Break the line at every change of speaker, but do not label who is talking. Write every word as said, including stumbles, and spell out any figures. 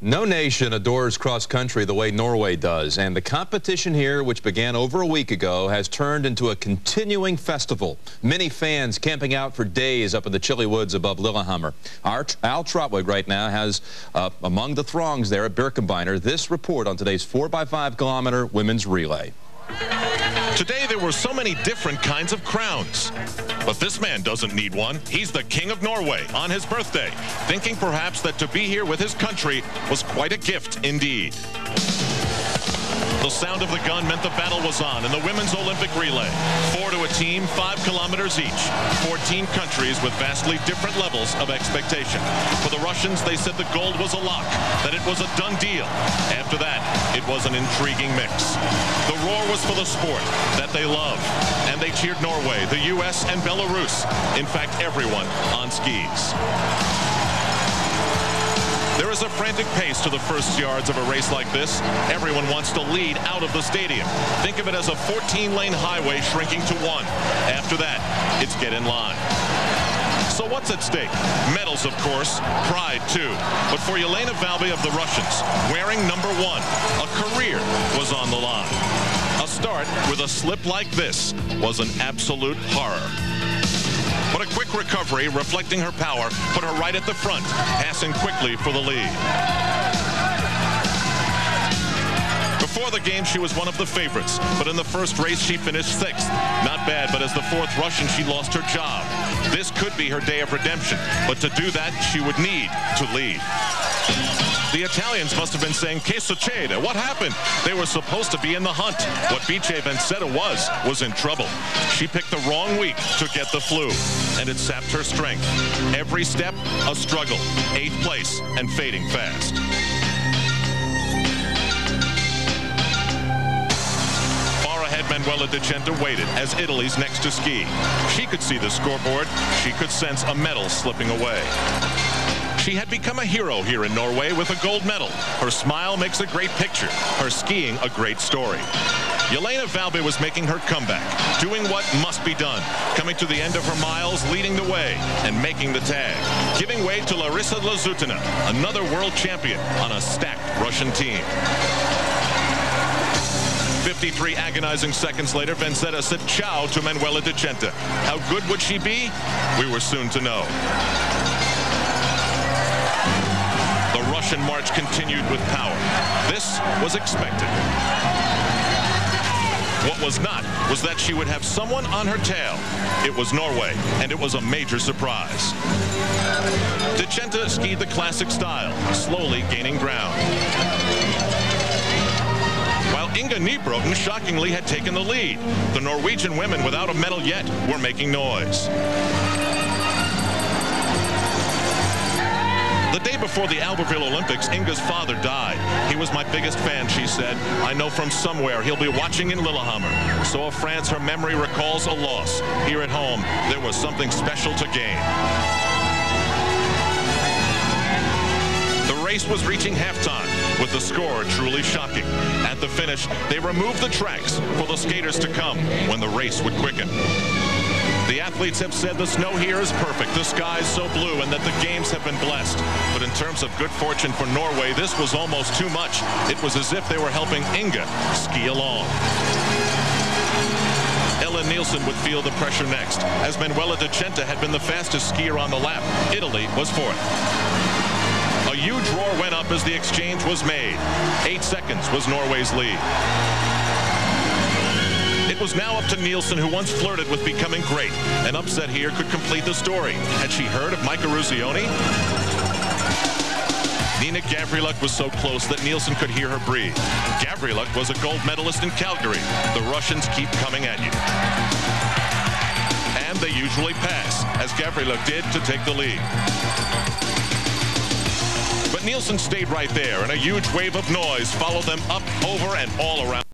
No nation adores cross-country the way Norway does, and the competition here, which began over a week ago, has turned into a continuing festival. Many fans camping out for days up in the chilly woods above Lillehammer. Our Al Trotwig right now has, uh, among the throngs there at Birkebeiner, this report on today's four by five kilometer women's relay.
Today there were so many different kinds of crowns. But this man doesn't need one. He's the King of Norway on his birthday, thinking perhaps that to be here with his country was quite a gift indeed. The sound of the gun meant the battle was on in the women's Olympic relay. Four to a team, five kilometers each. fourteen countries with vastly different levels of expectation. For the Russians, they said the gold was a lock, that it was a done deal. After that, it was an intriguing mix. The roar was for the sport that they love, and they cheered Norway, the U S, and Belarus. In fact, everyone on skis. There is a frantic pace to the first yards of a race like this. Everyone wants to lead out of the stadium. Think of it as a fourteen lane highway shrinking to one. After that, it's get in line. So what's at stake? Medals, of course. Pride, too. But for Jelena Valby of the Russians, wearing number one, a career was on the line. A start with a slip like this was an absolute horror. But a quick recovery, reflecting her power, put her right at the front, passing quickly for the lead. Before the game, she was one of the favorites, but in the first race, she finished sixth. Not bad, but as the fourth Russian, she lost her job. This could be her day of redemption, but to do that, she would need to lead. The Italians must have been saying, "Che succede? What happened?" They were supposed to be in the hunt. What Bice Venceta was, was in trouble. She picked the wrong week to get the flu, and it sapped her strength. Every step, a struggle. Eighth place, and fading fast. Far ahead, Manuela De Centa waited as Italy's next to ski. She could see the scoreboard. She could sense a medal slipping away. She had become a hero here in Norway with a gold medal. Her smile makes a great picture. Her skiing a great story. Jelena Valby was making her comeback, doing what must be done, coming to the end of her miles, leading the way, and making the tag, giving way to Larissa Lazutina, another world champion on a stacked Russian team. fifty-three agonizing seconds later, Venceta said ciao to Manuela De Centa. How good would she be? We were soon to know. The Russian march continued with power. This was expected. What was not was that she would have someone on her tail. It was Norway, and it was a major surprise. De Centa skied the classic style, slowly gaining ground. While Inga Nybroten shockingly had taken the lead. The Norwegian women without a medal yet were making noise. The day before the Albertville Olympics, Inga's father died. He was my biggest fan, she said. I know from somewhere he'll be watching in Lillehammer. So of France, her memory recalls a loss. Here at home, there was something special to gain. The race was reaching halftime, with the score truly shocking. At the finish, they removed the tracks for the skaters to come when the race would quicken. The athletes have said the snow here is perfect, the sky is so blue, and that the games have been blessed. But in terms of good fortune for Norway, this was almost too much. It was as if they were helping Inga ski along. Ellen Nielsen would feel the pressure next, as Manuela De Centa had been the fastest skier on the lap. Italy was fourth. A huge roar went up as the exchange was made. Eight seconds was Norway's lead. It was now up to Nielsen, who once flirted with becoming great. An upset here could complete the story. Had she heard of Maika Ruzioni? Nina Gavriluk was so close that Nielsen could hear her breathe. Gavriluk was a gold medalist in Calgary. The Russians keep coming at you. And they usually pass, as Gavriluk did to take the lead. But Nielsen stayed right there, and a huge wave of noise followed them up, over, and all around.